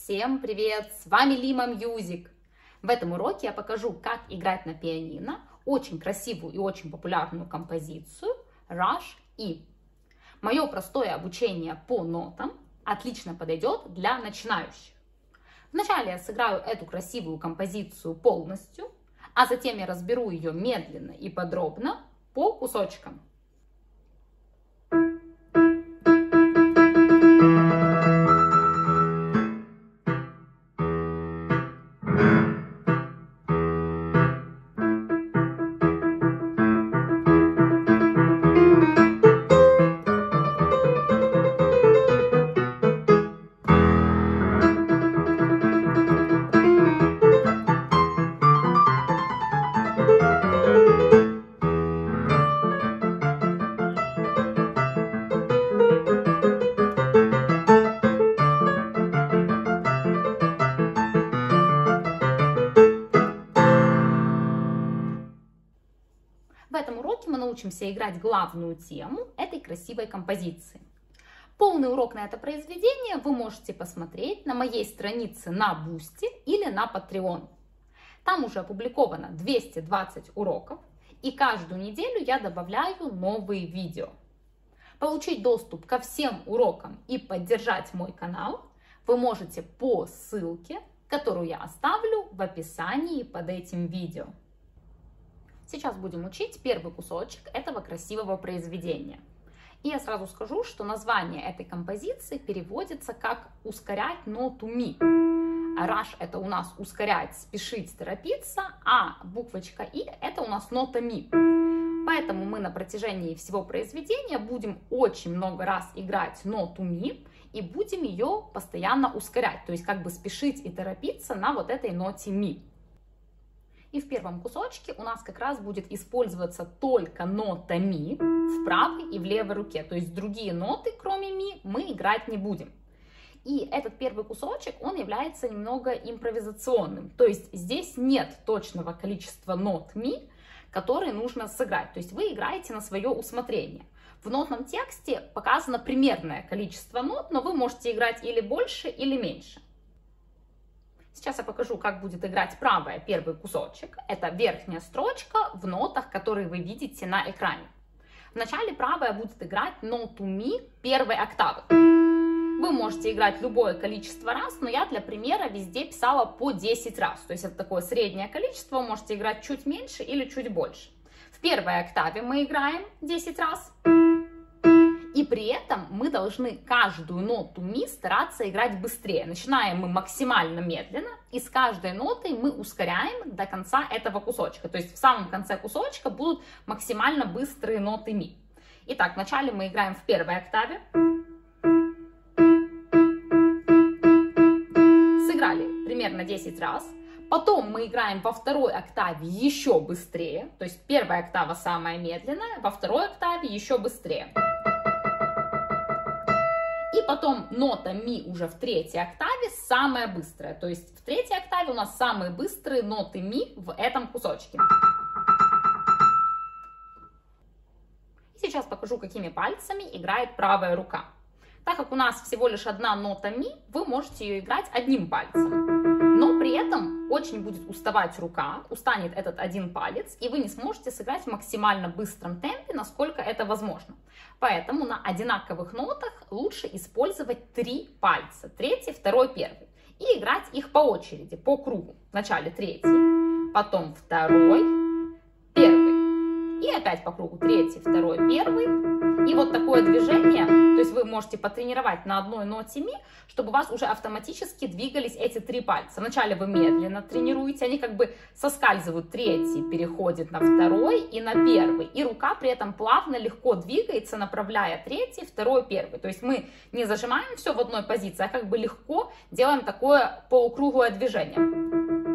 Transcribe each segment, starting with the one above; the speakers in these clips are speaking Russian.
Всем привет! С вами Lima Music. В этом уроке я покажу, как играть на пианино очень красивую и очень популярную композицию Rush E. Мое простое обучение по нотам отлично подойдет для начинающих. Вначале я сыграю эту красивую композицию полностью, а затем я разберу ее медленно и подробно по кусочкам. В этом уроке мы научимся играть главную тему этой красивой композиции. Полный урок на это произведение вы можете посмотреть на моей странице на Boosty или на Patreon. Там уже опубликовано 220 уроков, и каждую неделю я добавляю новые видео. Получить доступ ко всем урокам и поддержать мой канал вы можете по ссылке, которую я оставлю в описании под этим видео. Сейчас будем учить первый кусочек этого красивого произведения. И я сразу скажу, что название этой композиции переводится как «ускорять ноту ми». Rush — это у нас ускорять, спешить, торопиться, а буквочка И — это у нас нота ми. Поэтому мы на протяжении всего произведения будем очень много раз играть ноту ми и будем ее постоянно ускорять, то есть как бы спешить и торопиться на вот этой ноте ми. И в первом кусочке у нас как раз будет использоваться только нота ми в правой и в левой руке. То есть другие ноты, кроме ми, мы играть не будем. И этот первый кусочек, он является немного импровизационным. То есть здесь нет точного количества нот ми, которые нужно сыграть. То есть вы играете на свое усмотрение. В нотном тексте показано примерное количество нот, но вы можете играть или больше, или меньше. Сейчас я покажу, как будет играть правая первый кусочек. Это верхняя строчка в нотах, которые вы видите на экране. Вначале правая будет играть ноту ми первой октавы. Вы можете играть любое количество раз, но я для примера везде писала по 10 раз. То есть это такое среднее количество, вы можете играть чуть меньше или чуть больше. В первой октаве мы играем 10 раз. И при этом мы должны каждую ноту ми стараться играть быстрее. Начинаем мы максимально медленно, и с каждой нотой мы ускоряем до конца этого кусочка. То есть в самом конце кусочка будут максимально быстрые ноты ми. Итак, вначале мы играем в первой октаве. Сыграли примерно 10 раз. Потом мы играем во второй октаве еще быстрее. То есть первая октава самая медленная, во второй октаве еще быстрее. И потом нота ми уже в третьей октаве самая быстрая. То есть в третьей октаве у нас самые быстрые ноты ми в этом кусочке. И сейчас покажу, какими пальцами играет правая рука. Так как у нас всего лишь одна нота ми, вы можете ее играть одним пальцем. Но при этом очень будет уставать рука, устанет этот один палец, и вы не сможете сыграть в максимально быстром темпе, насколько это возможно. Поэтому на одинаковых нотах лучше использовать 3 пальца, третий, второй, первый, и играть их по очереди, по кругу. Вначале третий, потом второй, первый, и опять по кругу третий, второй, первый. И вот такое движение, то есть вы можете потренировать на одной ноте ми, чтобы у вас уже автоматически двигались эти 3 пальца. Вначале вы медленно тренируете, они как бы соскальзывают, третий переходит на второй и на первый. И рука при этом плавно, легко двигается, направляя третий, второй, первый. То есть мы не зажимаем все в одной позиции, а как бы легко делаем такое полукруглое движение.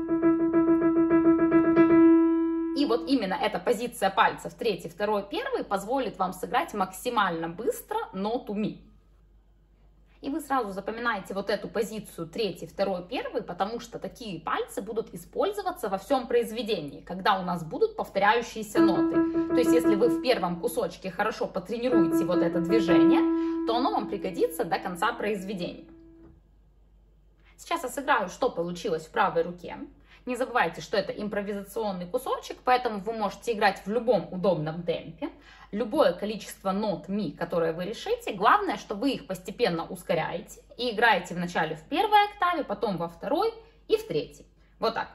И вот именно эта позиция пальцев третий, второй, первый позволит вам сыграть максимально быстро ноту ми. И вы сразу запоминаете вот эту позицию третий, второй, первый, потому что такие пальцы будут использоваться во всем произведении, когда у нас будут повторяющиеся ноты. То есть если вы в первом кусочке хорошо потренируете вот это движение, то оно вам пригодится до конца произведения. Сейчас я сыграю, что получилось в правой руке. Не забывайте, что это импровизационный кусочек, поэтому вы можете играть в любом удобном темпе. Любое количество нот ми, которое вы решите, главное, что вы их постепенно ускоряете и играете вначале в первой октаве, потом во второй и в третьей. Вот так.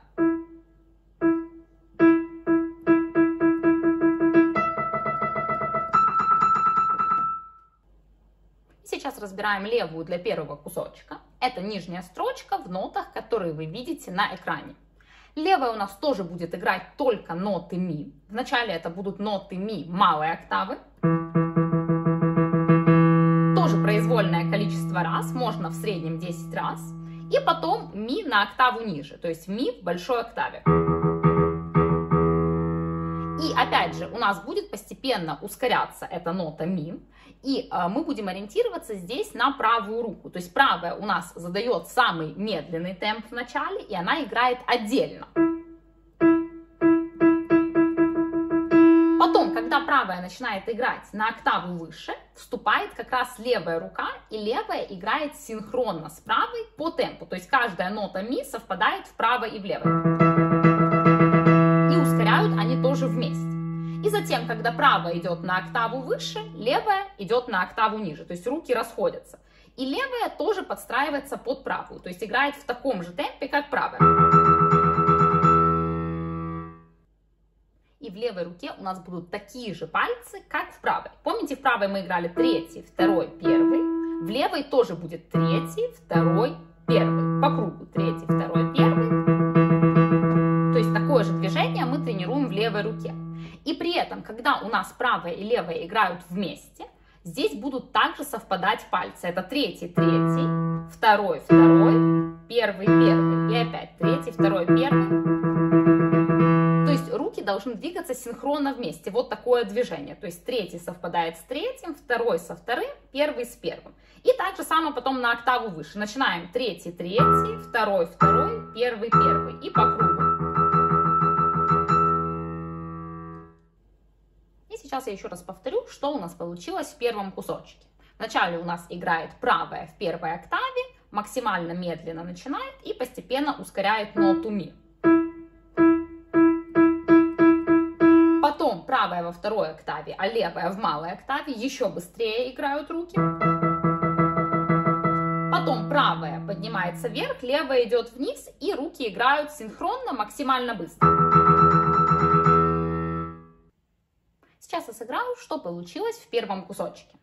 Сейчас разбираем левую для первого кусочка. Это нижняя строчка в нотах, которые вы видите на экране. Левая у нас тоже будет играть только ноты ми. Вначале это будут ноты ми малой октавы. Тоже произвольное количество раз, можно в среднем 10 раз. И потом ми на октаву ниже, то есть ми в большой октаве. И опять же у нас будет постепенно ускоряться эта нота ми. И мы будем ориентироваться здесь на правую руку. То есть правая у нас задает самый медленный темп в начале, и она играет отдельно. Потом, когда правая начинает играть на октаву выше, вступает как раз левая рука, и левая играет синхронно с правой по темпу. То есть каждая нота ми совпадает в правой и в левой. И ускоряют они тоже вместе. И затем, когда правая идет на октаву выше, левая идет на октаву ниже. То есть руки расходятся. И левая тоже подстраивается под правую. То есть играет в таком же темпе, как правая. И в левой руке у нас будут такие же пальцы, как в правой. Помните, в правой мы играли третий, второй, первый. В левой тоже будет третий, второй, первый. По кругу третий, второй, первый. То есть такое же движение мы тренируем в левой руке. И при этом, когда у нас правая и левая играют вместе, здесь будут также совпадать пальцы. Это третий, третий, второй, второй, первый, первый. И опять третий, второй, первый. То есть руки должны двигаться синхронно вместе. Вот такое движение. То есть третий совпадает с третьим, второй со вторым, первый с первым. И так же само потом на октаву выше. Начинаем третий, третий, второй, второй, первый, первый. И по кругу. Сейчас я еще раз повторю, что у нас получилось в первом кусочке. Вначале у нас играет правая в первой октаве, максимально медленно начинает и постепенно ускоряет ноту ми. Потом правая во второй октаве, а левая в малой октаве еще быстрее играют руки. Потом правая поднимается вверх, левая идет вниз и руки играют синхронно, максимально быстро. Сейчас я сыграю, что получилось в первом кусочке.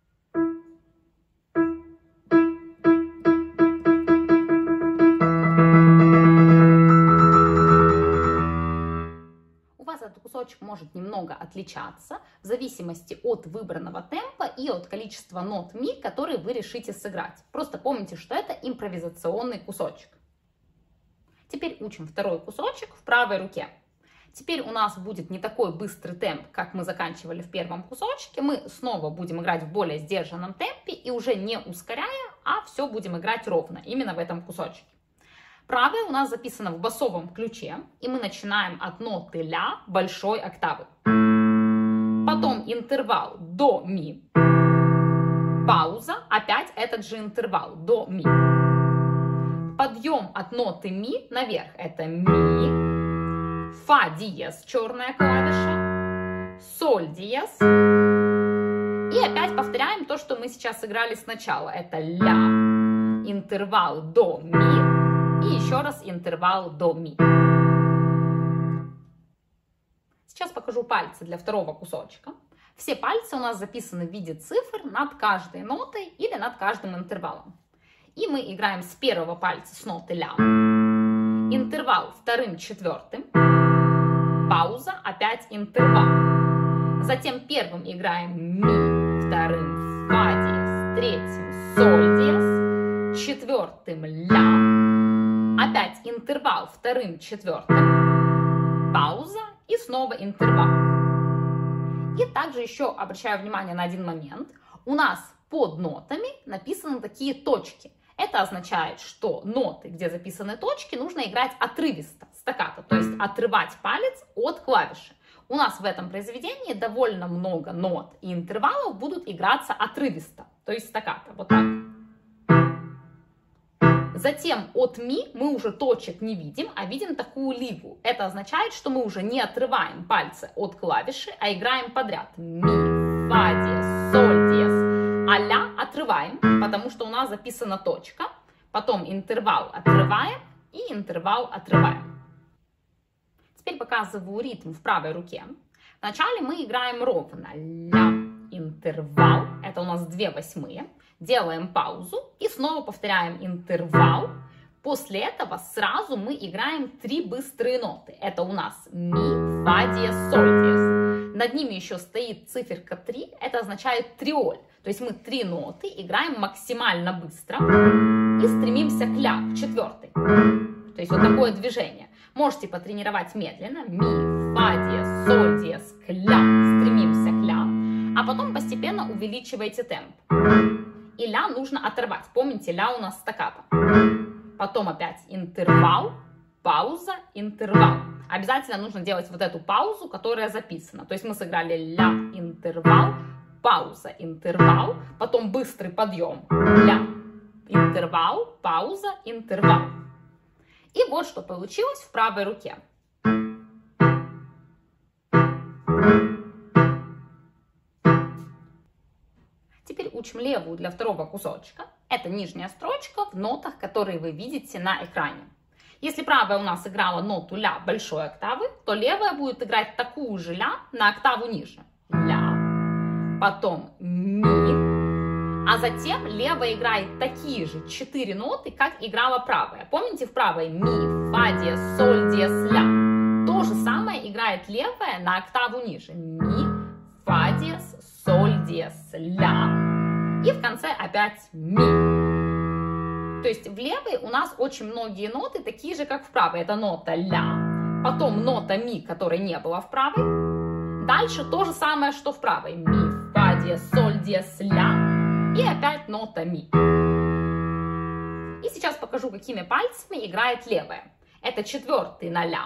У вас этот кусочек может немного отличаться в зависимости от выбранного темпа и от количества нот ми, которые вы решите сыграть. Просто помните, что это импровизационный кусочек. Теперь учим второй кусочек в правой руке. Теперь у нас будет не такой быстрый темп, как мы заканчивали в первом кусочке. Мы снова будем играть в более сдержанном темпе и уже не ускоряя, а все будем играть ровно, именно в этом кусочке. Правая у нас записана в басовом ключе, и мы начинаем от ноты ля большой октавы. Потом интервал до ми. Пауза, опять этот же интервал до ми. Подъем от ноты ми наверх, это ми. Фа диез, черная клавиша, соль диез. И опять повторяем то, что мы сейчас сыграли сначала. Это ля, интервал до ми и еще раз интервал до ми. Сейчас покажу пальцы для второго кусочка. Все пальцы у нас записаны в виде цифр над каждой нотой или над каждым интервалом. И мы играем с первого пальца с ноты ля. Интервал вторым, четвертым. Пауза, опять интервал. Затем первым играем ми, вторым фа диез, третьим соль диез, четвертым ля. Опять интервал вторым, четвертым. Пауза и снова интервал. И также еще обращаю внимание на один момент. У нас под нотами написаны такие точки. Это означает, что ноты, где записаны точки, нужно играть отрывисто, стаккато, то есть отрывать палец от клавиши. У нас в этом произведении довольно много нот и интервалов будут играться отрывисто, то есть стаккато, вот так. Затем от ми мы уже точек не видим, а видим такую лигу. Это означает, что мы уже не отрываем пальцы от клавиши, а играем подряд. Ми, фа диез, соль диез. А ля отрываем, потому что у нас записана точка. Потом интервал отрываем и интервал отрываем. Теперь показываю ритм в правой руке. Вначале мы играем ровно. Ля, интервал. Это у нас 2/8. Делаем паузу и снова повторяем интервал. После этого сразу мы играем 3 быстрые ноты. Это у нас ми, фа диез, соль диез. Над ними еще стоит циферка 3. Это означает триоль. То есть мы 3 ноты играем максимально быстро и стремимся к ля, к 4. То есть вот такое движение. Можете потренировать медленно. Ми, фа диез, соль диез, к ля. Стремимся к ля. А потом постепенно увеличивайте темп. И ля нужно оторвать. Помните, ля у нас стаккато. Потом опять интервал, пауза, интервал. Обязательно нужно делать вот эту паузу, которая записана. То есть мы сыграли ля, интервал, пауза, интервал. Потом быстрый подъем. Ля, интервал, пауза, интервал. И вот что получилось в правой руке. Теперь учим левую для второго кусочка. Это нижняя строчка в нотах, которые вы видите на экране. Если правая у нас играла ноту ля большой октавы, то левая будет играть такую же ля на октаву ниже. Ля, потом ми, а затем левая играет такие же 4 ноты, как играла правая. Помните, в правой ми, фа диез, соль диез, ля. То же самое играет левая на октаву ниже. Ми, фа диез, соль диез, ля. И в конце опять ми. То есть в левой у нас очень многие ноты такие же, как в правой. Это нота ля, потом нота ми, которой не было в правой. Дальше то же самое, что в правой. Ми, фа диез, соль диез, ля. И опять нота ми. И сейчас покажу, какими пальцами играет левая. Это 4 на ля,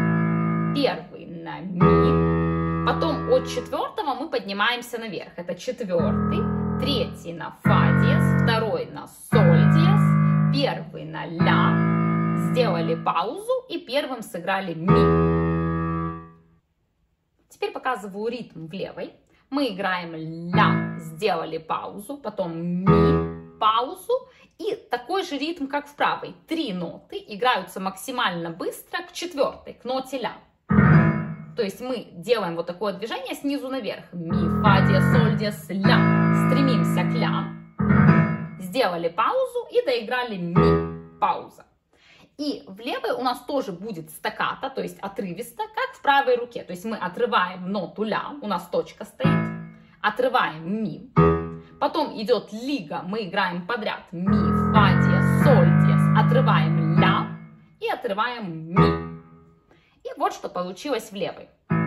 1 на ми. Потом от 4 мы поднимаемся наверх. Это 4, 3 на фа диез, 2 на соль диез, 1 на ля. Сделали паузу и первым сыграли ми. Теперь показываю ритм в левой. Мы играем ля, сделали паузу, потом ми, паузу. И такой же ритм, как в правой. 3 ноты играются максимально быстро к 4, к ноте ля. То есть мы делаем вот такое движение снизу наверх. Ми, фа диез, соль диез, ля. Стремимся к ля. Сделали паузу и доиграли ми. Пауза. И в левой у нас тоже будет стаккато, то есть отрывисто, как в правой руке. То есть мы отрываем ноту ля, у нас точка стоит. Отрываем ми. Потом идет лига, мы играем подряд. Ми, фа диез, соль диез. Отрываем ля и отрываем ми. И вот что получилось в левой.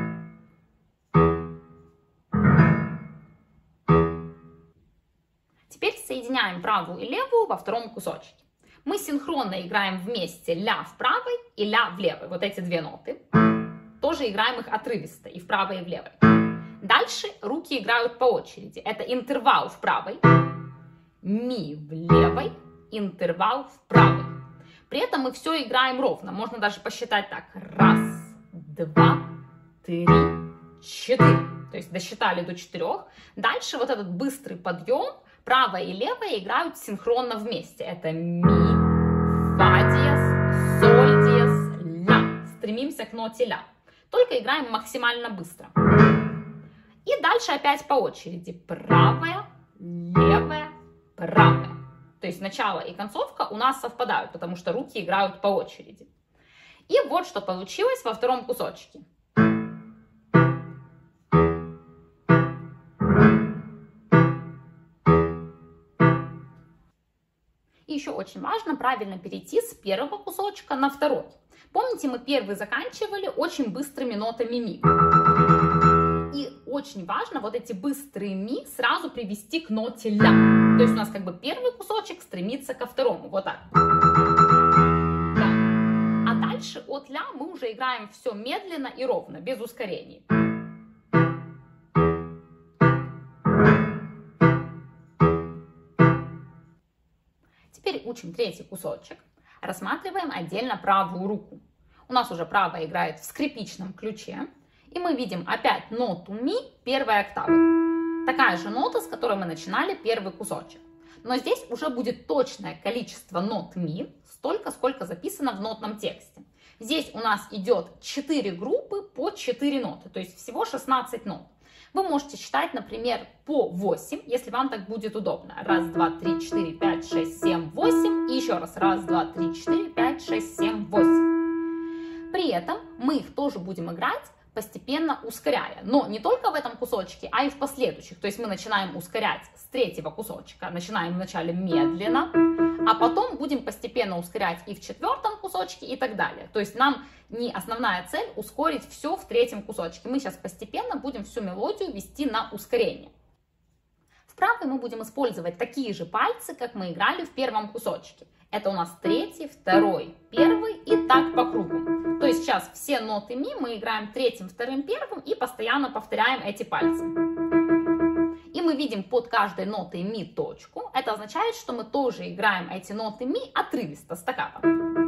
Теперь соединяем правую и левую во втором кусочке. Мы синхронно играем вместе ля в правой и ля в левой. Вот эти 2 ноты. Тоже играем их отрывисто и в правой, и в левой. Дальше руки играют по очереди. Это интервал в правой, ми в левой, интервал в правой. При этом мы все играем ровно. Можно даже посчитать так. 1, 2, 3, 4. То есть досчитали до 4. Дальше вот этот быстрый подъем. Правая и левая играют синхронно вместе. Это ми, фа диез, соль диез, ля. Стремимся к ноте ля. Только играем максимально быстро. И дальше опять по очереди. Правая, левая, правая. То есть начало и концовка у нас совпадают, потому что руки играют по очереди. И вот что получилось во втором кусочке. И еще очень важно правильно перейти с первого кусочка на второй. Помните, мы первый заканчивали очень быстрыми нотами ми. И очень важно вот эти быстрые ми сразу привести к ноте ля. То есть у нас как бы первый кусочек стремится ко второму. Вот так. Да. А дальше от ля мы уже играем все медленно и ровно, без ускорений. Теперь учим третий кусочек. Рассматриваем отдельно правую руку. У нас уже правая играет в скрипичном ключе. И мы видим опять ноту ми первой октавы. Такая же нота, с которой мы начинали первый кусочек. Но здесь уже будет точное количество нот ми, столько, сколько записано в нотном тексте. Здесь у нас идет 4 группы по 4 ноты, то есть всего 16 нот. Вы можете считать, например, по 8, если вам так будет удобно. 1, 2, 3, 4, 5, 6, 7, 8. И еще раз. 1, 2, 3, 4, 5, 6, 7, 8. При этом мы их тоже будем играть, постепенно ускоряя. Но не только в этом кусочке, а и в последующих. То есть мы начинаем ускорять с третьего кусочка. Начинаем вначале медленно, а потом будем постепенно ускорять и в четвертом кусочке и так далее. То есть нам не основная цель ускорить все в третьем кусочке. Мы сейчас постепенно будем всю мелодию вести на ускорение. В правой мы будем использовать такие же пальцы, как мы играли в первом кусочке. Это у нас третий, второй, первый и так по кругу. То есть сейчас все ноты ми мы играем третьим, вторым, первым и постоянно повторяем эти пальцы. И мы видим под каждой нотой ми точку. Это означает, что мы тоже играем эти ноты ми отрывисто, стаккато.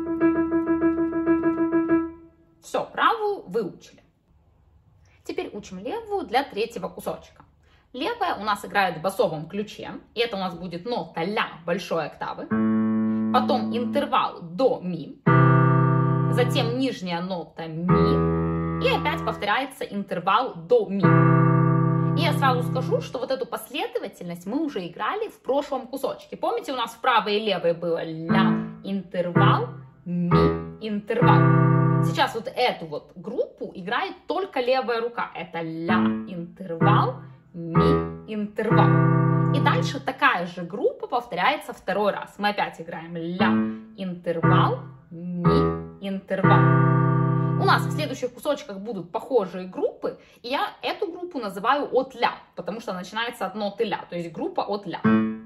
Все, правую выучили. Теперь учим левую для третьего кусочка. Левая у нас играет в басовом ключе. И это у нас будет нота ля большой октавы. Потом интервал до ми. Затем нижняя нота ми. И опять повторяется интервал до ми. И я сразу скажу, что вот эту последовательность мы уже играли в прошлом кусочке. Помните, у нас в правой и левой было ля, интервал, ми, интервал. Сейчас вот эту вот группу играет только левая рука. Это ля, интервал, ми, интервал. И дальше такая же группа повторяется второй раз. Мы опять играем ля, интервал, ми, интервал. У нас в следующих кусочках будут похожие группы, и я эту группу называю от ля, потому что начинается от ноты ля, то есть группа от ля.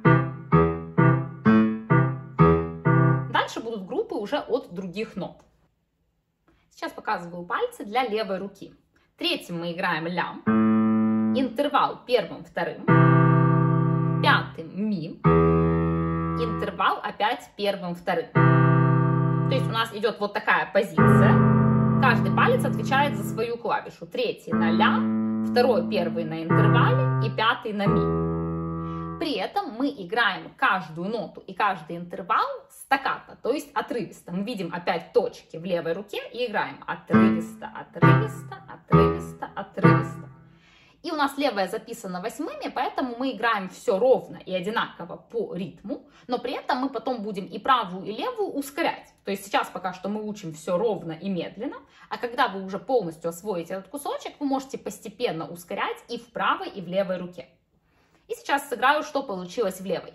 Дальше будут группы уже от других нот. Сейчас показываю пальцы для левой руки. Третьим мы играем ля, интервал первым, вторым, пятым ми, интервал опять первым, вторым. То есть у нас идет вот такая позиция. Каждый палец отвечает за свою клавишу. Третий на ля, второй, первый на интервале и пятый на ми. При этом мы играем каждую ноту и каждый интервал стаккато, то есть отрывисто. Мы видим опять точки в левой руке и играем отрывисто, отрывисто, отрывисто, отрывисто. И у нас левая записана восьмыми, поэтому мы играем все ровно и одинаково по ритму, но при этом мы потом будем и правую, и левую ускорять. То есть сейчас пока что мы учим все ровно и медленно, а когда вы уже полностью освоите этот кусочек, вы можете постепенно ускорять и в правой, и в левой руке. И сейчас сыграю, что получилось в левой.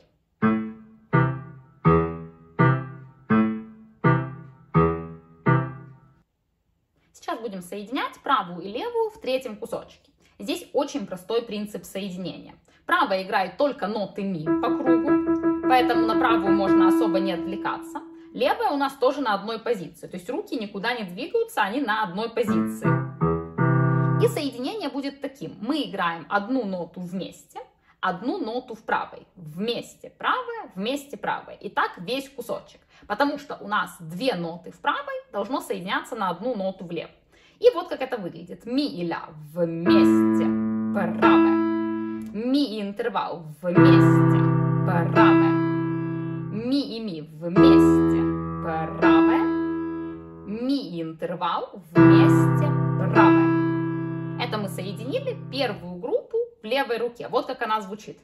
Сейчас будем соединять правую и левую в третьем кусочке. Здесь очень простой принцип соединения. Правая играет только ноты ми по кругу, поэтому на правую можно особо не отвлекаться. Левая у нас тоже на одной позиции, то есть руки никуда не двигаются, они на одной позиции. И соединение будет таким. Мы играем одну ноту вместе, одну ноту в правой. Вместе правая. И так весь кусочек. Потому что у нас две ноты в правой должно соединяться на одну ноту в левой. И вот как это выглядит. Ми и ля вместе, правая. Ми и интервал вместе, правая. Ми и ми вместе, правая. Ми и интервал вместе, правая. Это мы соединили первую группу в левой руке. Вот как она звучит.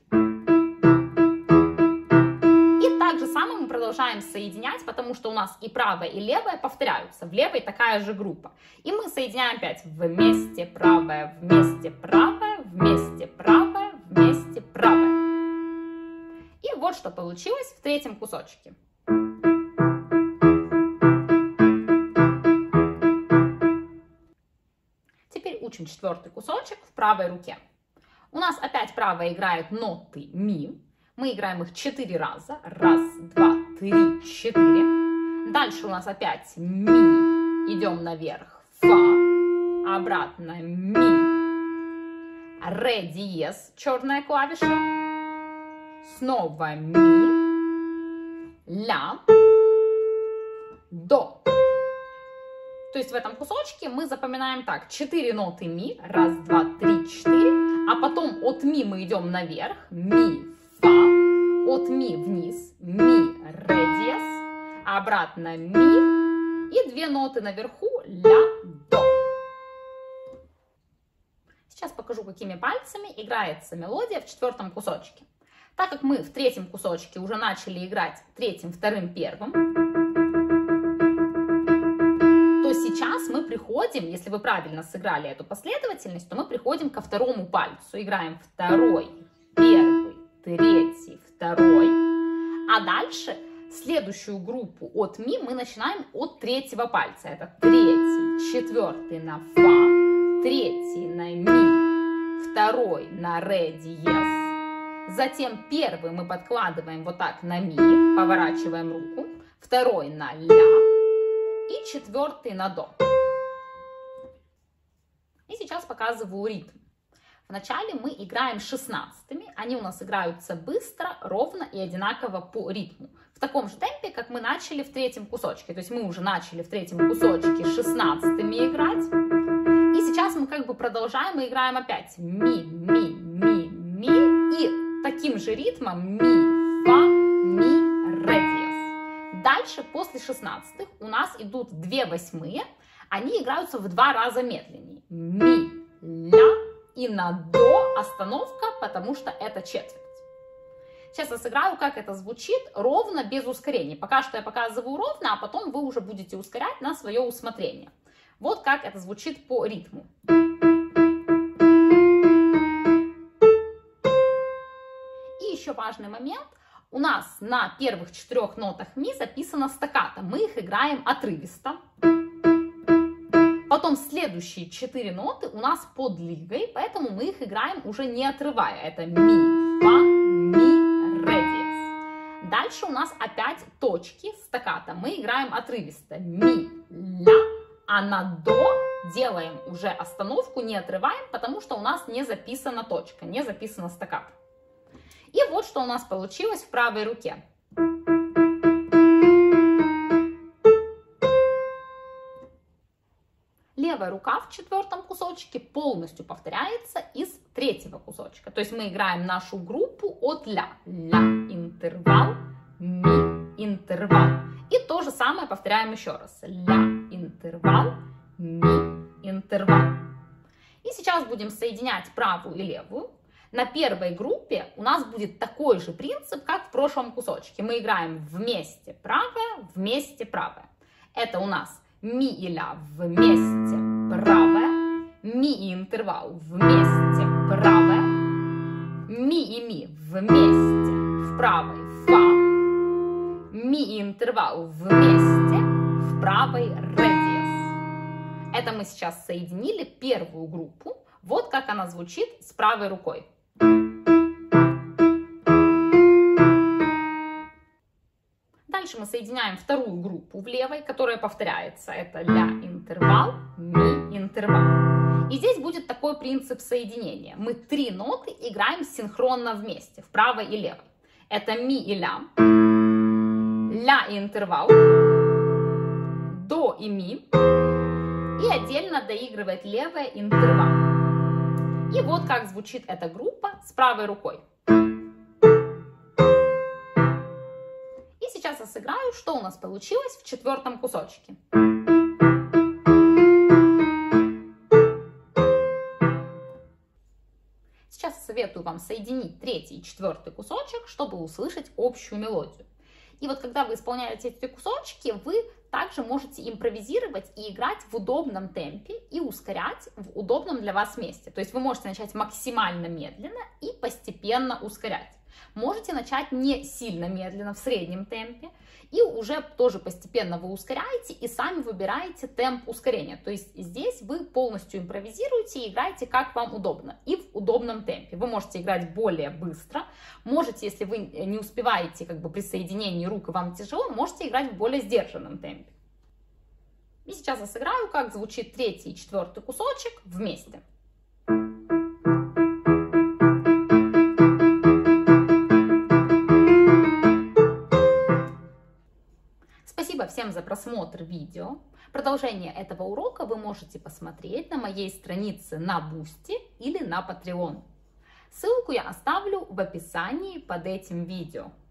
И так же самое мы продолжаем соединять, потому что у нас и правая, и левая повторяются. В левой такая же группа. И мы соединяем опять вместе, правая, вместе, правая, вместе, правая, вместе, правая. И вот что получилось в третьем кусочке. Теперь учим четвертый кусочек в правой руке. У нас опять правая играет ноты ми. Мы играем их 4 раза. 1, 2, 3, 4. Дальше у нас опять ми. Идем наверх. Фа. Обратно ми. Ре диез. Черная клавиша. Снова ми. ля, до. То есть в этом кусочке мы запоминаем так: 4 ноты ми, 1, 2, 3, 4, а потом от ми мы идем наверх, ми, фа, от ми вниз, ми, ре диез, а обратно ми, и 2 ноты наверху, ля, до. Сейчас покажу, какими пальцами играется мелодия в 4-м кусочке. Так как мы в 3-м кусочке уже начали играть 3-м, 2-м, 1-м, то сейчас мы приходим, если вы правильно сыграли эту последовательность, то мы приходим ко 2-му пальцу. Играем 2-й, 1-й, 3-й, 2-й. А дальше следующую группу от ми мы начинаем от 3-го пальца. Это 3-й, 4-й на фа, 3-й на ми, 2-й на ре диез. Затем 1-й мы подкладываем вот так на ми, поворачиваем руку, 2-й на ля и 4-й на до. И сейчас показываю ритм. Вначале мы играем 16-ми, они у нас играются быстро, ровно и одинаково по ритму. В таком же темпе, как мы начали в 3-м кусочке. То есть мы уже начали в 3-м кусочке 16-ми играть. И сейчас мы как бы продолжаем и играем опять ми, ми, ми, ми. И таким же ритмом ми, фа, ми, ре диез. Дальше после 16-х у нас идут 2 восьмые. Они играются в 2 раза медленнее. Ми, ля и на до остановка, потому что это четверть. Сейчас я сыграю, как это звучит, ровно, без ускорений. Пока что я показываю ровно, а потом вы уже будете ускорять на свое усмотрение. Вот как это звучит по ритму. И еще важный момент. У нас на первых 4 нотах ми записано стаккато. Мы их играем отрывисто. Потом следующие 4 ноты у нас под лигой, поэтому мы их играем уже не отрывая. Это ми, фа, ми, ре диез. Дальше у нас опять точки стаккато. Мы играем отрывисто. Ми, ля, а на до делаем уже остановку, не отрываем, потому что у нас не записана точка, не записано стаккато. И вот что у нас получилось в правой руке. Левая рука в 4-м кусочке полностью повторяется из 3-го кусочка. То есть мы играем нашу группу от ля. Ля, интервал, ми, интервал. И то же самое повторяем еще раз. Ля, интервал, ми, интервал. И сейчас будем соединять правую и левую. На первой группе у нас будет такой же принцип, как в прошлом кусочке. Мы играем вместе правая, вместе правая. Это у нас ми и ля вместе правая, ми и интервал вместе правая, ми и ми вместе в правой фа, ми и интервал вместе в правой ре диез. Это мы сейчас соединили первую группу. Вот как она звучит с правой рукой. Дальше мы соединяем вторую группу в левой, которая повторяется. Это ля, интервал, ми, интервал. И здесь будет такой принцип соединения. Мы 3 ноты играем синхронно вместе, в правой и левой. Это ми и ля и интервал, до и ми, и отдельно доигрывает левая интервал. И вот как звучит эта группа с правой рукой. Сейчас я сыграю, что у нас получилось в 4-м кусочке. Сейчас советую вам соединить 3-й и 4-й кусочек, чтобы услышать общую мелодию. И вот когда вы исполняете эти кусочки, вы также можете импровизировать и играть в удобном темпе и ускорять в удобном для вас месте. То есть вы можете начать максимально медленно и постепенно ускорять. Можете начать не сильно медленно, в среднем темпе, и уже тоже постепенно вы ускоряете и сами выбираете темп ускорения. То есть здесь вы полностью импровизируете и играете как вам удобно и в удобном темпе. Вы можете играть более быстро, можете, если вы не успеваете как бы при соединении рук и вам тяжело, можете играть в более сдержанном темпе. И сейчас я сыграю, как звучит 3-й и 4-й кусочек вместе. Спасибо всем за просмотр видео. Продолжение этого урока вы можете посмотреть на моей странице на Boosty или на Patreon. Ссылку я оставлю в описании под этим видео.